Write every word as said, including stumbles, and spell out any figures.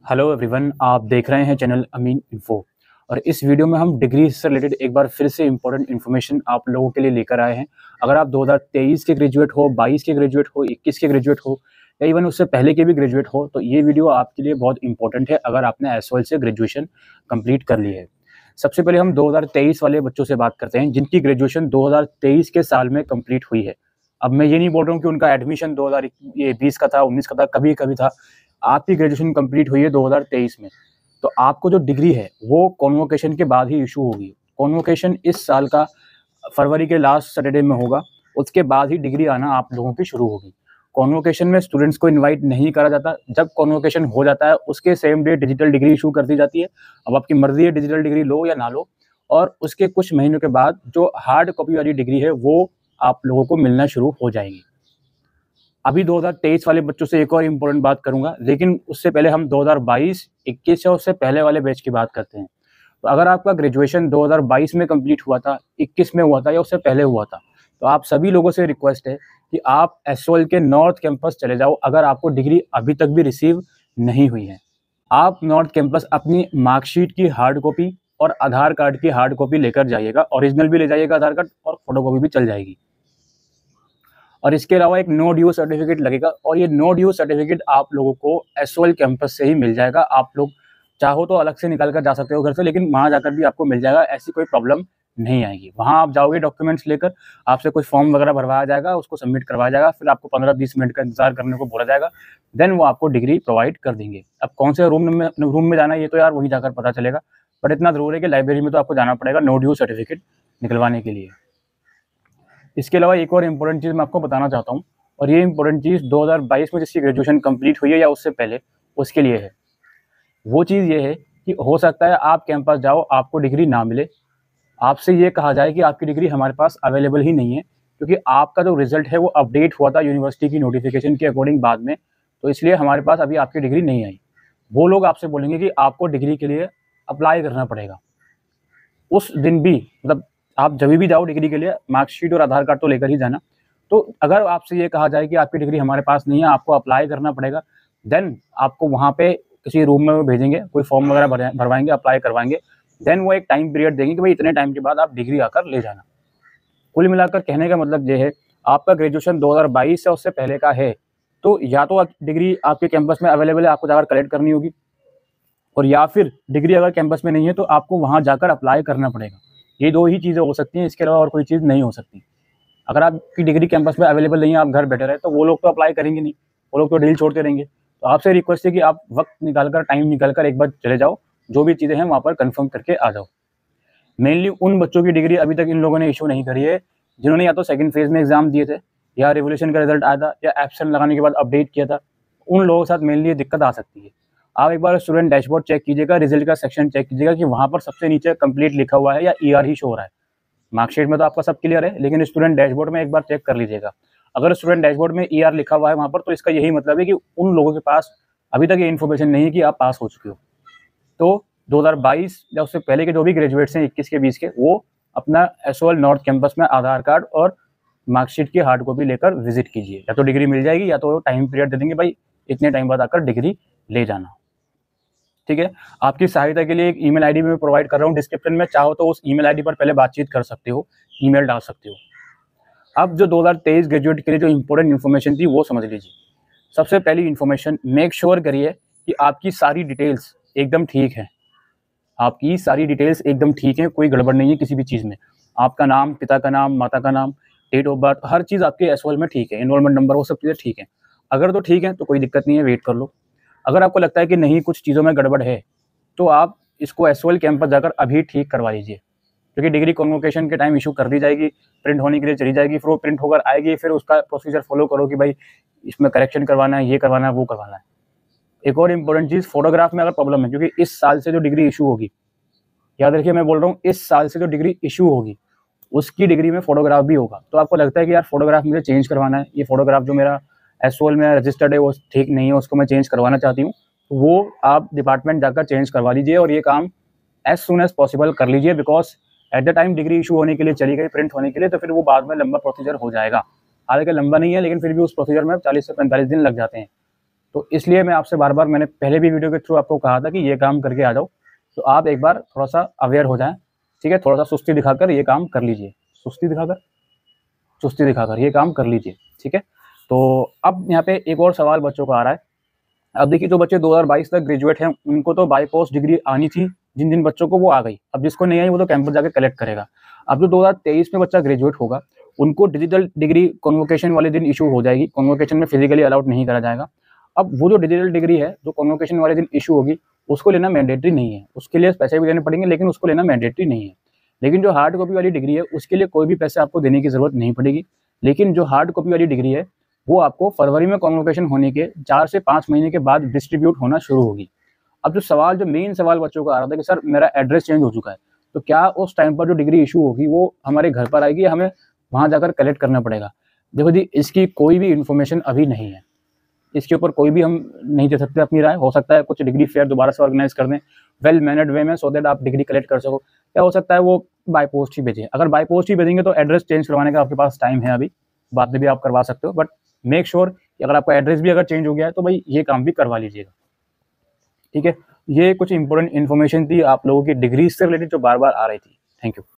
Hello everyone, आप देख रहे हैं चैनल अमीन इन्फो। और इस वीडियो में हम डिग्री से रिलेटेड एक बार फिर से इंपॉर्टेंट इन्फॉर्मेशन आप लोगों के लिए लेकर आए हैं। अगर आप दो हज़ार तेईस के ग्रेजुएट हो, बाईस के ग्रेजुएट हो, इक्कीस के ग्रेजुएट हो या इवन उससे पहले के भी ग्रेजुएट हो, तो ये वीडियो आपके लिए बहुत इंपॉर्टेंट है अगर आपने एस से ग्रेजुएशन कंप्लीट कर ली है। सबसे पहले हम दो हज़ार तेईस वाले बच्चों से बात करते हैं जिनकी ग्रेजुएशन दो हज़ार तेईस के साल में कंप्लीट हुई है। अब मैं ये नहीं बोल रहा हूँ कि उनका एडमिशन दो हज़ार बीस का था, उन्नीस का था, कभी कभी था। आपकी ग्रेजुएशन कंप्लीट हुई है दो हज़ार तेईस में, तो आपको जो डिग्री है वो कॉन्वोकेशन के बाद ही इशू होगी। कॉन्वोकेशन इस साल का फरवरी के लास्ट सैटरडे में होगा, उसके बाद ही डिग्री आना आप लोगों की शुरू होगी। कॉन्वोकेशन में स्टूडेंट्स को इनवाइट नहीं करा जाता। जब कॉन्वोकेशन हो जाता है उसके same day digital degree issue कर दी जाती है। अब आपकी मर्जी है डिजिटल डिग्री लो या ना लो, और उसके कुछ महीनों के बाद जो हार्ड कॉपी वाली डिग्री है वो आप लोगों को मिलना शुरू हो जाएगी। अभी दो हज़ार तेईस वाले बच्चों से एक और इम्पोर्टेंट बात करूंगा, लेकिन उससे पहले हम दो हज़ार बाईस, इक्कीस या उससे पहले वाले बैच की बात करते हैं। तो अगर आपका ग्रेजुएशन दो हज़ार बाईस में कंप्लीट हुआ था, इक्कीस में हुआ था या उससे पहले हुआ था, तो आप सभी लोगों से रिक्वेस्ट है कि आप एसओएल के नॉर्थ कैंपस चले जाओ अगर आपको डिग्री अभी तक भी रिसीव नहीं हुई है। आप नॉर्थ कैंपस अपनी मार्कशीट की हार्ड कॉपी और आधार कार्ड की हार्ड कॉपी लेकर जाइएगा। ओरिजिनल भी ले जाइएगा आधार कार्ड, और फोटो कॉपी भी चल जाएगी। और इसके अलावा एक नो ड्यू सर्टिफिकेट लगेगा, और ये नो ड्यू सर्टिफिकेट आप लोगों को एसओएल कैंपस से ही मिल जाएगा। आप लोग चाहो तो अलग से निकाल कर जा सकते हो घर से, लेकिन वहाँ जाकर भी आपको मिल जाएगा, ऐसी कोई प्रॉब्लम नहीं आएगी। वहाँ आप जाओगे डॉक्यूमेंट्स लेकर, आपसे कुछ फॉर्म वगैरह भरवाया जाएगा, उसको सबमिट करवाया जाएगा, फिर आपको पंद्रह बीस मिनट का इंतजार करने को बोला जाएगा, देन वो आपको डिग्री प्रोवाइड कर देंगे। अब कौन से रूम में रूम में जाना है ये तो यार वहीं जाकर पता चलेगा, बट इतना जरूर है कि लाइब्रेरी में तो आपको जाना पड़ेगा नो ड्यू सर्टिफिकेट निकलवाने के लिए। इसके अलावा एक और इम्पोर्टेंट चीज़ मैं आपको बताना चाहता हूँ, और ये इंपॉर्टेंट चीज़ दो हज़ार बाईस में जिसकी ग्रेजुएशन कंप्लीट हुई है या उससे पहले, उसके लिए है। वो चीज़ ये है कि हो सकता है आप कैंपस जाओ, आपको डिग्री ना मिले, आपसे ये कहा जाए कि आपकी डिग्री हमारे पास अवेलेबल ही नहीं है, क्योंकि आपका जो रिजल्ट है वो अपडेट हुआ था यूनिवर्सिटी की नोटिफिकेशन के अकॉर्डिंग बाद में, तो इसलिए हमारे पास अभी आपकी डिग्री नहीं आई। वो लोग आपसे बोलेंगे कि आपको डिग्री के लिए अप्लाई करना पड़ेगा। उस दिन भी, मतलब आप जब भी जाओ डिग्री के लिए, मार्कशीट और आधार कार्ड तो लेकर ही जाना। तो अगर आपसे ये कहा जाए कि आपकी डिग्री हमारे पास नहीं है, आपको अप्लाई करना पड़ेगा, देन आपको वहाँ पे किसी रूम में वो भेजेंगे, कोई फॉर्म वगैरह भरवाएंगे, अप्लाई करवाएंगे, देन वो एक टाइम पीरियड देंगे कि भाई इतने टाइम के बाद आप डिग्री आकर ले जाना। कुल मिलाकर कहने का मतलब ये है, आपका ग्रेजुएशन दो हज़ार बाईस या उससे पहले का है, तो या तो डिग्री आपके कैंपस में अवेलेबल है, आपको जाकर कलेक्ट करनी होगी, और या फिर डिग्री अगर कैंपस में नहीं है तो आपको वहाँ जाकर अप्लाई करना पड़ेगा। ये दो ही चीज़ें हो सकती हैं, इसके अलावा और कोई चीज़ नहीं हो सकती। अगर आपकी डिग्री कैंपस में अवेलेबल नहीं है, आप घर बैठे रहे, तो वो लोग तो अप्लाई करेंगे नहीं, वो लोग तो डील छोड़ते रहेंगे। तो आपसे रिक्वेस्ट है कि आप वक्त निकालकर, टाइम निकालकर एक बार चले जाओ, जो भी चीज़ें हैं वहाँ पर कंफर्म करके आ जाओ। मेनली उन बच्चों की डिग्री अभी तक इन लोगों ने इशू नहीं करी है जिन्होंने या तो सेकंड फेज में एग्जाम दिए थे, या रिवोल्यूशन का रिजल्ट आया था, या एब्सेंट लगाने के बाद अपडेट किया था। उन लोगों के साथ मेनली ये दिक्कत आ सकती है। आप एक बार स्टूडेंट डैशबोर्ड चेक कीजिएगा, रिजल्ट का सेक्शन चेक कीजिएगा कि वहाँ पर सबसे नीचे कंप्लीट लिखा हुआ है या ई आर ही शो हो रहा है। मार्कशीट में तो आपका सब क्लियर है, लेकिन स्टूडेंट डैशबोर्ड में एक बार चेक कर लीजिएगा। अगर स्टूडेंट डैशबोर्ड में ई आर लिखा हुआ है वहाँ पर, तो इसका यही मतलब है कि उन लोगों के पास अभी तक ये इन्फॉर्मेशन नहीं है कि आप पास हो चुके हो। तो दो हज़ार बाईस या उससे पहले के जो भी ग्रेजुएट्स हैं इक्कीस के बीस के, वो अपना एसओएल नॉर्थ कैंपस में आधार कार्ड और मार्कशीट की हार्ड कॉपी लेकर विजिट कीजिए। या तो डिग्री मिल जाएगी, या तो टाइम पीरियड दे देंगे, भाई इतने टाइम बाद आकर डिग्री ले जाना। ठीक है। आपकी सहायता के लिए एक ईमेल आईडी मैं प्रोवाइड कर रहा हूँ डिस्क्रिप्शन में, चाहो तो उस ईमेल आईडी पर पहले बातचीत कर सकते हो, ईमेल डाल सकते हो। अब जो दो हज़ार तेईस ग्रेजुएट के लिए जो इंपॉर्टेंट इन्फॉर्मेशन थी वो समझ लीजिए। सबसे पहली इन्फॉर्मेशन, मेक श्योर करिए कि आपकी सारी डिटेल्स एकदम ठीक है। आपकी सारी डिटेल्स एकदम ठीक है, कोई गड़बड़ नहीं है किसी भी चीज़ में। आपका नाम, पिता का नाम, माता का नाम, डेट ऑफ बर्थ, हर चीज़ आपके एसओएल में ठीक है, एनरोलमेंट नंबर, वो सब चीज़ें ठीक है। अगर तो ठीक है तो कोई दिक्कत नहीं है, वेट कर लो। अगर आपको लगता है कि नहीं कुछ चीज़ों में गड़बड़ है, तो आप इसको एसओएल कैंपस जाकर अभी ठीक करवा लीजिए, क्योंकि डिग्री कॉन्वोकेशन के टाइम इशू कर दी जाएगी, प्रिंट होने के लिए चली जाएगी, फिर वो प्रिंट होकर आएगी, फिर उसका प्रोसीजर फॉलो करो कि भाई इसमें करेक्शन करवाना है, ये करवाना है, वो करवाना है। एक और इम्पोर्टेंट चीज़, फोटोग्राफ में अगर प्रॉब्लम है, क्योंकि इस साल से जो डिग्री इशू होगी, याद रखिए मैं बोल रहा हूँ इस साल से जो डिग्री इशू होगी उसकी डिग्री में फोटोग्राफ भी होगा। तो आपको लगता है कि यार फोटोग्राफ मुझे चेंज करवाना है, ये फोटोग्राफ जो मेरा एसओएल में रजिस्टर्ड है वो ठीक नहीं है, उसको मैं चेंज करवाना चाहती हूँ, तो वो आप डिपार्टमेंट जाकर चेंज करवा लीजिए, और ये काम एज सुन एज पॉसिबल कर लीजिए, because at the time degree issue होने के लिए चली गई, प्रिंट होने के लिए, तो फिर वो बाद में लंबा प्रोसीजर हो जाएगा। हालांकि लंबा नहीं है, लेकिन फिर भी उस प्रोसीजर में चालीस से पैंतालीस दिन लग जाते हैं। तो इसलिए मैं आपसे बार बार, मैंने पहले भी वीडियो के थ्रू आपको कहा था कि ये काम करके आ जाओ, तो आप एक बार थोड़ा सा अवेयर हो जाएं, ठीक है। थोड़ा सा सुस्ती दिखाकर ये काम कर लीजिए, सुस्ती दिखाकर सुस्ती दिखाकर ये काम कर लीजिए, ठीक है। तो अब यहाँ पे एक और सवाल बच्चों का आ रहा है। अब देखिए, जो बच्चे दो हज़ार बाईस तक ग्रेजुएट हैं उनको तो बाय पोस्ट डिग्री आनी थी, जिन जिन बच्चों को वो आ गई। अब जिसको नहीं आई वो तो कैंपस जाकर कलेक्ट करेगा। अब जो दो हज़ार तेईस में बच्चा ग्रेजुएट होगा उनको डिजिटल डिग्री कॉन्वोकेशन वाले दिन इशू हो जाएगी। कॉन्वोकेशन में फिजिकली अलाउड नहीं करा जाएगा। अब वो जो डिजिटल डिग्री है जो कॉन्वोकेशन वाले दिन इशू होगी उसको लेना मैंडेटरी नहीं है, उसके लिए पैसे भी देने पड़ेंगे लेकिन उसको लेना मैंडेटरी नहीं है। लेकिन जो हार्ड कॉपी वाली डिग्री है उसके लिए कोई भी पैसे आपको देने की जरूरत नहीं पड़ेगी। लेकिन जो हार्ड कॉपी वाली डिग्री है वो आपको फरवरी में कॉन्वोकेशन होने के चार से पाँच महीने के बाद डिस्ट्रीब्यूट होना शुरू होगी। अब जो सवाल, जो मेन सवाल बच्चों का आ रहा था कि सर मेरा एड्रेस चेंज हो चुका है, तो क्या उस टाइम पर जो डिग्री इशू होगी वो हमारे घर पर आएगी या हमें वहाँ जाकर कलेक्ट करना पड़ेगा? देखो जी, इसकी कोई भी इन्फॉर्मेशन अभी नहीं है, इसके ऊपर कोई भी हम नहीं दे सकते अपनी राय। हो सकता है कुछ डिग्री फेयर दोबारा से ऑर्गेनाइज कर दें वेल मैनेड वे में, सो दैट आप डिग्री कलेक्ट कर सको। क्या हो सकता है वो बाय पोस्ट ही भेजें। अगर बाय पोस्ट ही भेजेंगे तो एड्रेस चेंज करवाने का आपके पास टाइम है, अभी बाद में भी आप करवा सकते हो। बट मेक श्योर कि अगर आपका एड्रेस भी अगर चेंज हो गया है तो भाई ये काम भी करवा लीजिएगा, ठीक है। ये कुछ इंपॉर्टेंट इन्फॉर्मेशन थी आप लोगों की डिग्री से रिलेटेड जो बार बार आ रही थी। Thank you.